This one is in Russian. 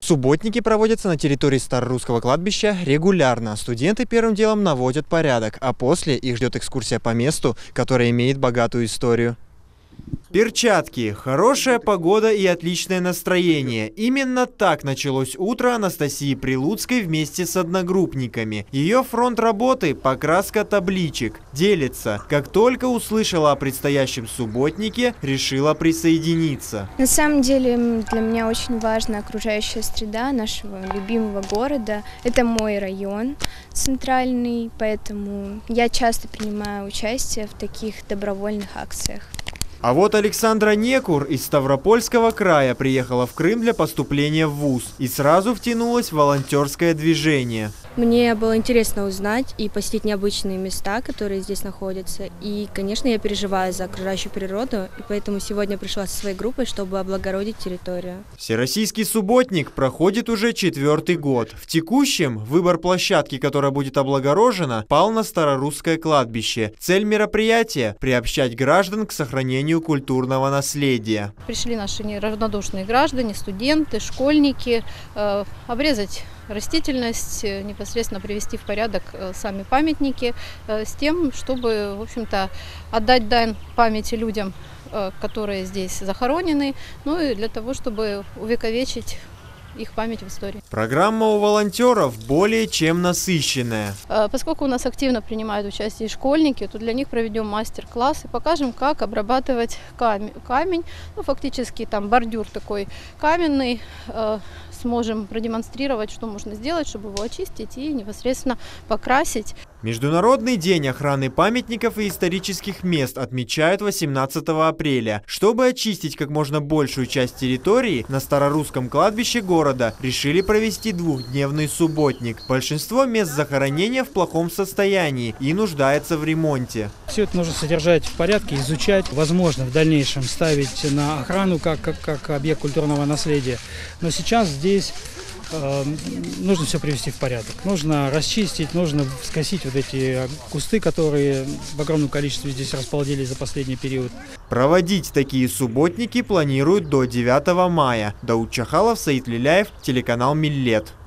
Субботники проводятся на территории Старорусского кладбища регулярно. Студенты первым делом наводят порядок, а после их ждет экскурсия по месту, которое имеет богатую историю. Перчатки, хорошая погода и отличное настроение. Именно так началось утро Анастасии Прилуцкой вместе с одногруппниками. Ее фронт работы – покраска табличек. Делится. Как только услышала о предстоящем субботнике, решила присоединиться. На самом деле для меня очень важна окружающая среда нашего любимого города. Это мой район центральный, поэтому я часто принимаю участие в таких добровольных акциях. А вот Александра Некур из Ставропольского края приехала в Крым для поступления в вуз и сразу втянулась в волонтерское движение. Мне было интересно узнать и посетить необычные места, которые здесь находятся. И, конечно, я переживаю за окружающую природу, и поэтому сегодня пришла со своей группой, чтобы облагородить территорию. Всероссийский субботник проходит уже 4-й год. В текущем выбор площадки, которая будет облагорожена, пал на Старорусское кладбище. Цель мероприятия – приобщать граждан к сохранению культурного наследия. Пришли наши неравнодушные граждане, студенты, школьники, обрезать растительность, непосредственно привести в порядок сами памятники, с тем, чтобы, в общем-то, отдать дань памяти людям, которые здесь захоронены, ну и для того, чтобы увековечить их память в истории. Программа у волонтеров более чем насыщенная. Поскольку у нас активно принимают участие школьники, то для них проведем мастер-класс и покажем, как обрабатывать камень. Ну, фактически там бордюр такой каменный. Сможем продемонстрировать, что можно сделать, чтобы его очистить и непосредственно покрасить. Международный день охраны памятников и исторических мест отмечают 18 апреля. Чтобы очистить как можно большую часть территории, на Старорусском кладбище города решили провести двухдневный субботник. Большинство мест захоронения в плохом состоянии и нуждается в ремонте. Все это нужно содержать в порядке, изучать. Возможно, в дальнейшем ставить на охрану как объект культурного наследия. Но сейчас здесь нужно все привести в порядок. Нужно расчистить, нужно скосить вот эти кусты, которые в огромном количестве здесь расплодились за последний период. Проводить такие субботники планируют до 9 мая. Дауд Чахалов, Саид Лиляев, телеканал Миллет.